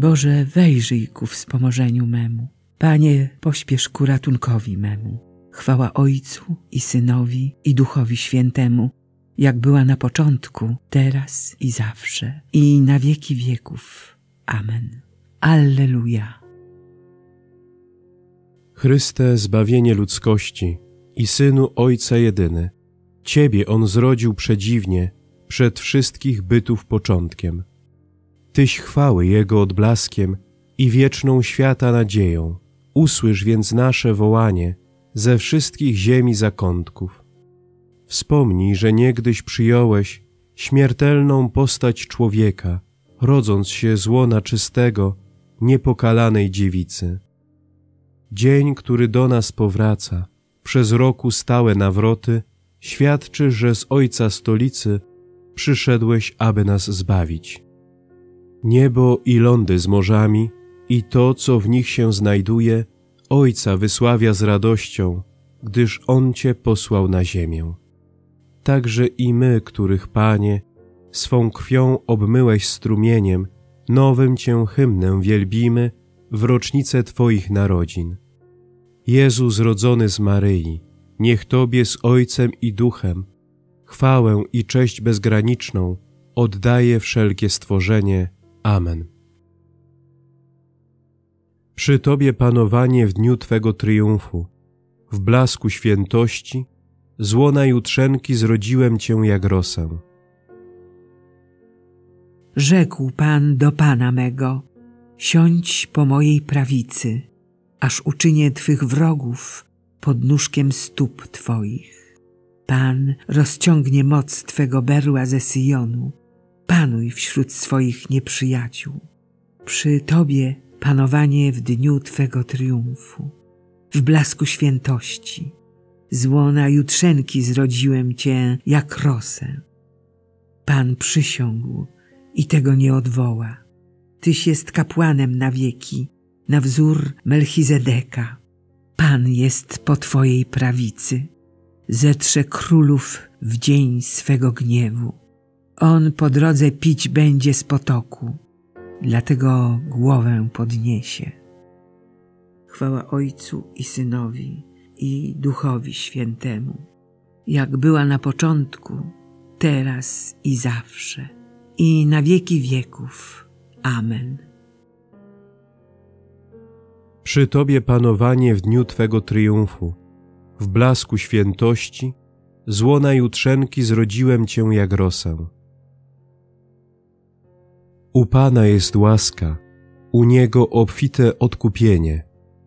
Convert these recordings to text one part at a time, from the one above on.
Boże, wejrzyj ku wspomożeniu memu. Panie, pośpiesz ku ratunkowi memu. Chwała Ojcu i Synowi i Duchowi Świętemu, jak była na początku, teraz i zawsze, i na wieki wieków. Amen. Alleluja. Chryste, zbawienie ludzkości i Synu Ojca jedyny, Ciebie On zrodził przedziwnie, przed wszystkich bytów początkiem. Tyś chwały Jego odblaskiem i wieczną świata nadzieją. Usłysz więc nasze wołanie ze wszystkich ziemi zakątków. Wspomnij, że niegdyś przyjąłeś śmiertelną postać człowieka, rodząc się z łona czystego, niepokalanej dziewicy. Dzień, który do nas powraca, przez roku stałe nawroty, świadczy, że z Ojca stolicy przyszedłeś, aby nas zbawić. Niebo i lądy z morzami i to, co w nich się znajduje, Ojca wysławia z radością, gdyż On Cię posłał na ziemię. Także i my, których, Panie, swą krwią obmyłeś strumieniem, nowym Cię hymnem wielbimy w rocznicę Twoich narodzin. Jezu zrodzony z Maryi, niech Tobie z Ojcem i Duchem chwałę i cześć bezgraniczną oddaje wszelkie stworzenie. Amen. Przy Tobie panowanie w dniu Twego triumfu, w blasku świętości, z łona jutrzenki zrodziłem Cię jak rosę. Rzekł Pan do Pana mego, siądź po mojej prawicy, aż uczynię Twych wrogów podnóżkiem stóp Twoich. Pan rozciągnie moc Twego berła ze Syjonu, panuj wśród swoich nieprzyjaciół. Przy Tobie panowanie w dniu Twego triumfu, w blasku świętości. Z łona jutrzenki zrodziłem Cię jak rosę. Pan przysiągł i tego nie odwoła. Tyś jest kapłanem na wieki, na wzór Melchizedeka. Pan jest po Twojej prawicy. Zetrze królów w dzień swego gniewu. On po drodze pić będzie z potoku, dlatego głowę podniesie. Chwała Ojcu i Synowi i Duchowi Świętemu, jak była na początku, teraz i zawsze, i na wieki wieków. Amen. Przy Tobie panowanie w dniu Twego triumfu, w blasku świętości, z łona jutrzenki zrodziłem Cię jak rosę. U Pana jest łaska, u Niego obfite odkupienie.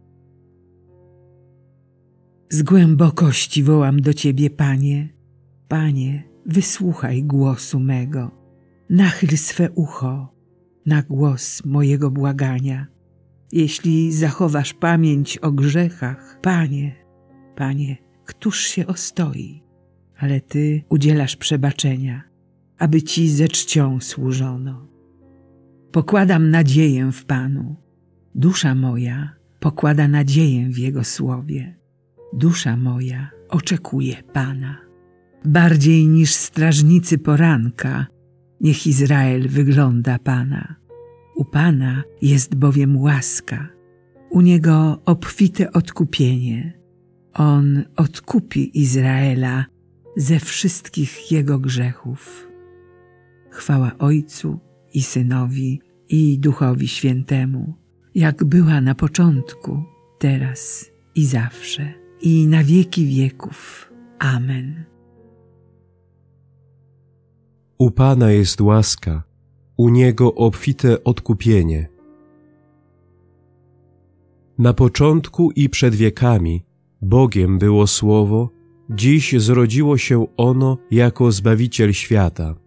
Z głębokości wołam do Ciebie, Panie. Panie, wysłuchaj głosu mego. Nachyl swe ucho na głos mojego błagania. Jeśli zachowasz pamięć o grzechach, Panie, któż się ostoi? Ale Ty udzielasz przebaczenia, aby Ci ze czcią służono. Pokładam nadzieję w Panu. Dusza moja pokłada nadzieję w Jego słowie. Dusza moja oczekuje Pana. Bardziej niż strażnicy poranka, niech Izrael wygląda Pana. U Pana jest bowiem łaska, u Niego obfite odkupienie. On odkupi Izraela ze wszystkich jego grzechów. Chwała Ojcu i Synowi i Duchowi Świętemu, jak była na początku, teraz i zawsze, i na wieki wieków. Amen. U Pana jest łaska, u Niego obfite odkupienie. Na początku i przed wiekami Bogiem było Słowo, dziś zrodziło się ono jako Zbawiciel świata.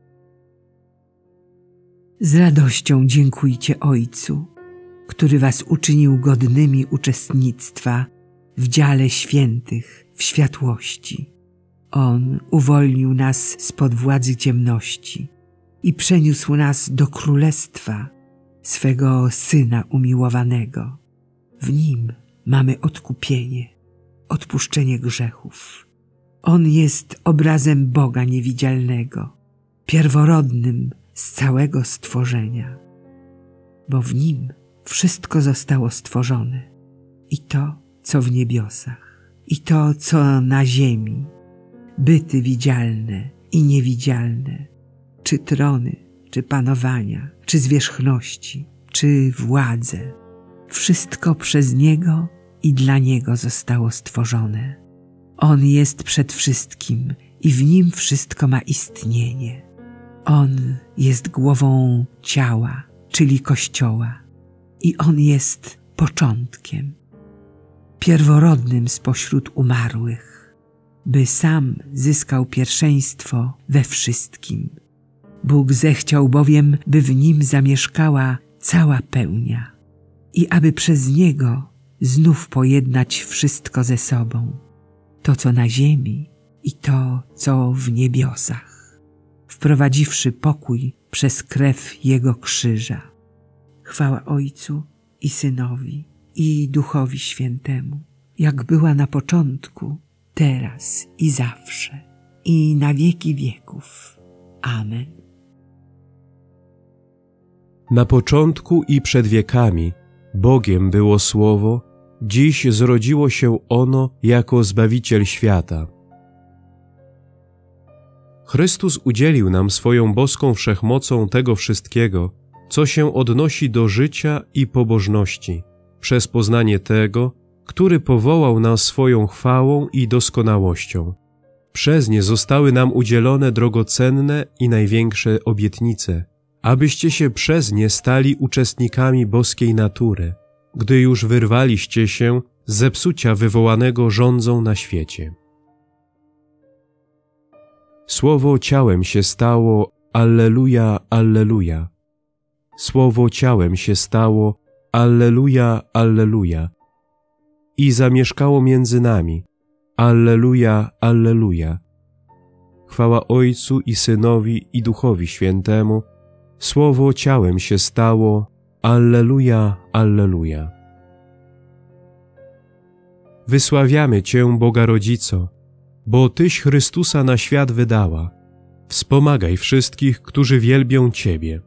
Z radością dziękujcie Ojcu, który was uczynił godnymi uczestnictwa w dziale świętych w światłości. On uwolnił nas spod władzy ciemności i przeniósł nas do królestwa swego Syna umiłowanego. W Nim mamy odkupienie, odpuszczenie grzechów. On jest obrazem Boga niewidzialnego, pierworodnym z całego stworzenia. bo w Nim wszystko zostało stworzone. I to, co w niebiosach, i to, co na ziemi, byty widzialne i niewidzialne, czy trony, czy panowania, czy zwierzchności, czy władze. Wszystko przez Niego i dla Niego zostało stworzone. On jest przed wszystkim i w Nim wszystko ma istnienie. On jest głową ciała, czyli Kościoła, i On jest początkiem, pierworodnym spośród umarłych, by sam zyskał pierwszeństwo we wszystkim. Bóg zechciał bowiem, by w Nim zamieszkała cała pełnia i aby przez Niego znów pojednać wszystko ze sobą, to co na ziemi i to co w niebiosach, wprowadziwszy pokój przez krew Jego krzyża. Chwała Ojcu i Synowi i Duchowi Świętemu, jak była na początku, teraz i zawsze, i na wieki wieków. Amen. Na początku i przed wiekami Bogiem było Słowo, dziś zrodziło się ono jako Zbawiciel świata. Chrystus udzielił nam swoją boską wszechmocą tego wszystkiego, co się odnosi do życia i pobożności, przez poznanie tego, który powołał nas swoją chwałą i doskonałością. Przez nie zostały nam udzielone drogocenne i największe obietnice, abyście się przez nie stali uczestnikami boskiej natury, gdy już wyrwaliście się z zepsucia wywołanego rządzą na świecie. Słowo ciałem się stało, alleluja, alleluja. Słowo ciałem się stało, alleluja, alleluja. I zamieszkało między nami, alleluja, alleluja. Chwała Ojcu i Synowi i Duchowi Świętemu. Słowo ciałem się stało, alleluja, alleluja. Wysławiamy Cię, Boga Rodzico, bo Tyś Chrystusa na świat wydała. Wspomagaj wszystkich, którzy wielbią Ciebie.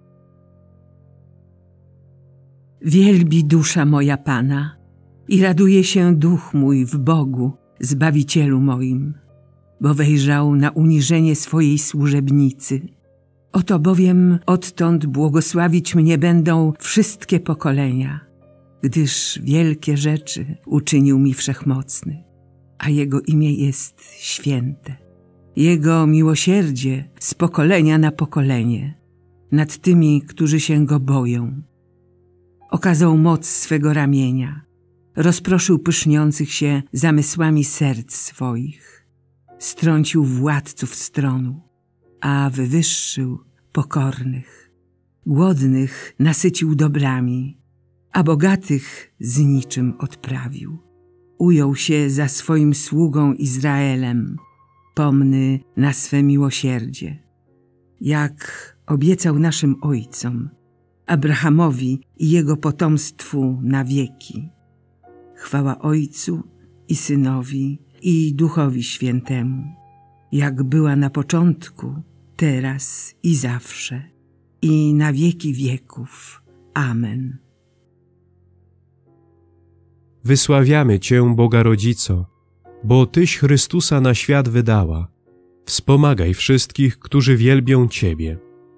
Wielbi dusza moja Pana i raduje się duch mój w Bogu, Zbawicielu moim, bo wejrzał na uniżenie swojej służebnicy. Oto bowiem odtąd błogosławić mnie będą wszystkie pokolenia, gdyż wielkie rzeczy uczynił mi Wszechmocny, a Jego imię jest święte. Jego miłosierdzie z pokolenia na pokolenie nad tymi, którzy się Go boją. Okazał moc swego ramienia, rozproszył pyszniących się zamysłami serc swoich, strącił władców z tronu, a wywyższył pokornych. Głodnych nasycił dobrami, a bogatych z niczym odprawił. Ujął się za swoim sługą Izraelem, pomny na swe miłosierdzie, jak obiecał naszym ojcom, Abrahamowi i jego potomstwu na wieki. Chwała Ojcu i Synowi i Duchowi Świętemu, jak była na początku, teraz i zawsze, i na wieki wieków. Amen. Wysławiamy Cię, Boga Rodzico, bo Tyś Chrystusa na świat wydała. Wspomagaj wszystkich, którzy wielbią Ciebie.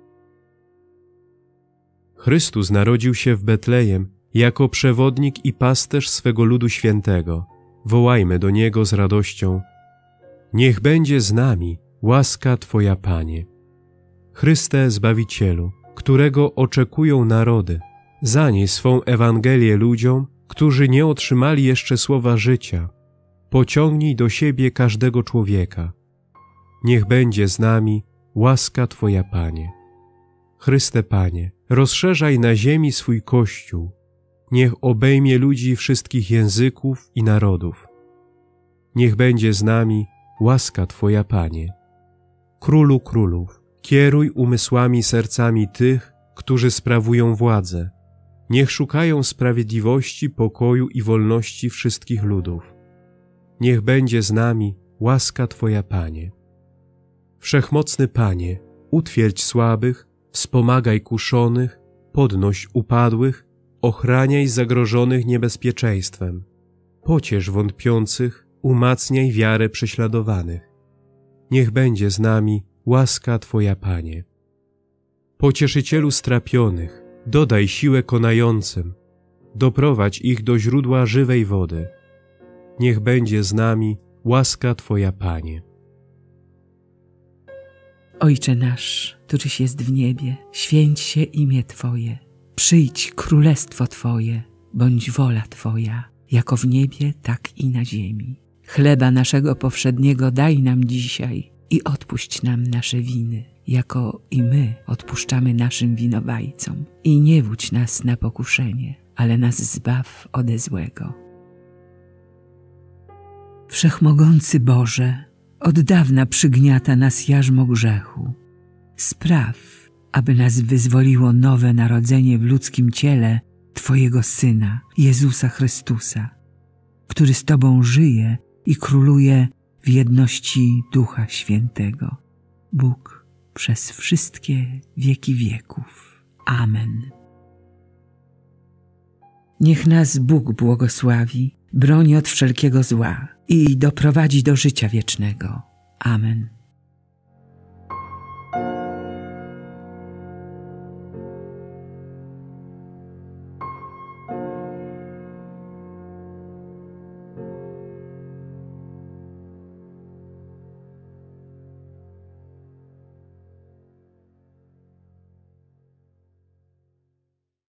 Chrystus narodził się w Betlejem jako przewodnik i pasterz swego ludu świętego. Wołajmy do Niego z radością. Niech będzie z nami łaska Twoja, Panie. Chryste Zbawicielu, którego oczekują narody, zanieś swą Ewangelię ludziom, którzy nie otrzymali jeszcze słowa życia. Pociągnij do siebie każdego człowieka. Niech będzie z nami łaska Twoja, Panie. Chryste, Panie, rozszerzaj na ziemi swój Kościół. Niech obejmie ludzi wszystkich języków i narodów. Niech będzie z nami łaska Twoja, Panie. Królu królów, kieruj umysłami, sercami tych, którzy sprawują władzę. Niech szukają sprawiedliwości, pokoju i wolności wszystkich ludów. Niech będzie z nami łaska Twoja, Panie. Wszechmocny Panie, utwierdź słabych, wspomagaj kuszonych, podnoś upadłych, ochraniaj zagrożonych niebezpieczeństwem. Pociesz wątpiących, umacniaj wiarę prześladowanych. Niech będzie z nami łaska Twoja, Panie. Pocieszycielu strapionych, dodaj siłę konającym, doprowadź ich do źródła żywej wody. Niech będzie z nami łaska Twoja, Panie. Ojcze nasz, któryś jest w niebie, święć się imię Twoje. Przyjdź królestwo Twoje, bądź wola Twoja, jako w niebie, tak i na ziemi. Chleba naszego powszedniego daj nam dzisiaj i odpuść nam nasze winy, jako i my odpuszczamy naszym winowajcom. I nie wódź nas na pokuszenie, ale nas zbaw ode złego. Wszechmogący Boże, od dawna przygniata nas jarzmo grzechu. Spraw, aby nas wyzwoliło nowe narodzenie w ludzkim ciele Twojego Syna, Jezusa Chrystusa, który z Tobą żyje i króluje w jedności Ducha Świętego. Bóg przez wszystkie wieki wieków. Amen. Niech nas Bóg błogosławi, broni od wszelkiego zła i doprowadzi do życia wiecznego. Amen.